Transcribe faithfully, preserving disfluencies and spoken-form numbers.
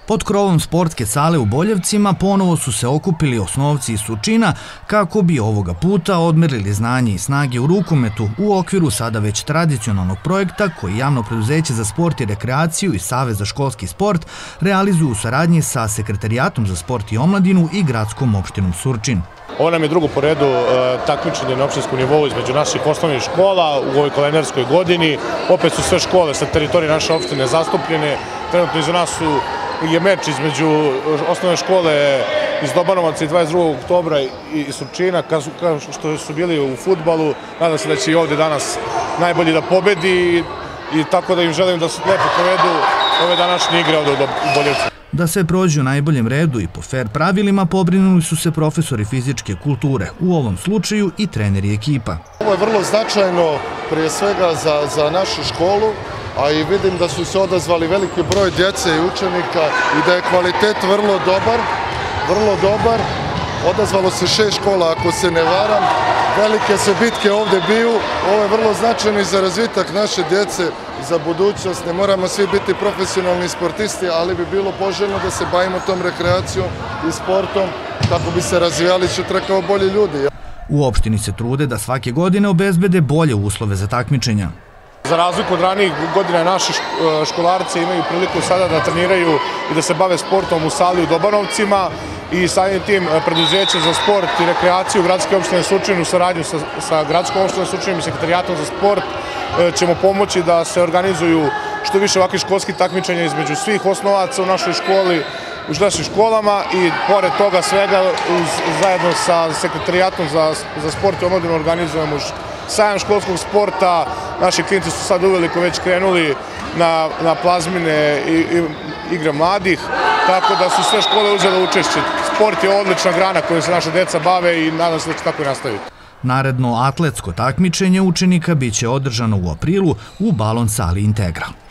Pod krovom sportske sale u Boljevcima ponovo su se okupili osnovci iz Surčina kako bi ovoga puta odmerili znanje i snage u rukometu u okviru sada već tradicionalnog projekta koji Javno preduzeće za sport i rekreaciju i Savez za školski sport realizuju u saradnji sa Sekretarijatom za sport i omladinu i gradskom opštinom Surčin. Ovo nam je drugo po redu takmičenje na opštinskom nivou između naših osnovnih škola u ovoj kalendarskoj godini. Opet su sve škole sa teritorije naše opštine zastupljene. Trenutno iza nas su je meč između osnovne škole iz Dobanovaca i dvadeset drugog oktobra i Surčina, kao što su bili u fudbalu. Nadam se da će i ovde danas najbolji da pobedi i tako da im želim da se lepo provedu ove današnje igre ovde u Boljevcu. Da se prođu u najboljem redu i po fair pravilima pobrinuli su se profesori fizičke kulture, u ovom slučaju i treneri ekipa. Ovo je vrlo značajno prije svega za, za našu školu, a i vidim da su se odazvali veliki broj djece i učenika i da je kvalitet vrlo dobar, vrlo dobar. Odazvalo se šest škola, ako se ne varam. Velike se bitke ovde biju. Ovo je vrlo značajno i za razvitak naše djece, za budućnost. Ne moramo svi biti profesionalni sportisti, ali bi bilo poželjno da se bavimo tom rekreacijom i sportom kako bi se razvijali sutra kao bolji ljudi. U opštini se trude da svake godine obezbede bolje uslove za takmičenja. Za razliku od ranijih godina naši školarci imaju priliku sada da treniraju i da se bave sportom u sali u Dobanovcima i samim tim preduzeće za sport i rekreaciju gradske opštine Surčin u saradnju sa, sa gradskom opštinom Surčinom i Sekretarijatom za sport ćemo pomoći da se organizuju što više ovakvih školskih takmičenja između svih osnovaca u našoj školi, u našim školama i pored toga svega uz, zajedno sa Sekretarijatom za, za sport i omladinu organizujemo sajam školskog sporta. Naši klinci su sad uveliko već krenuli na, na plazmine i, i igre mladih, tako da su sve škole uzele učešće. Sport je odlična grana kojom se naša deca bave i nadam se da će tako i nastaviti. Naredno atletsko takmičenje učenika biće održano u aprilu u balon sali Integra.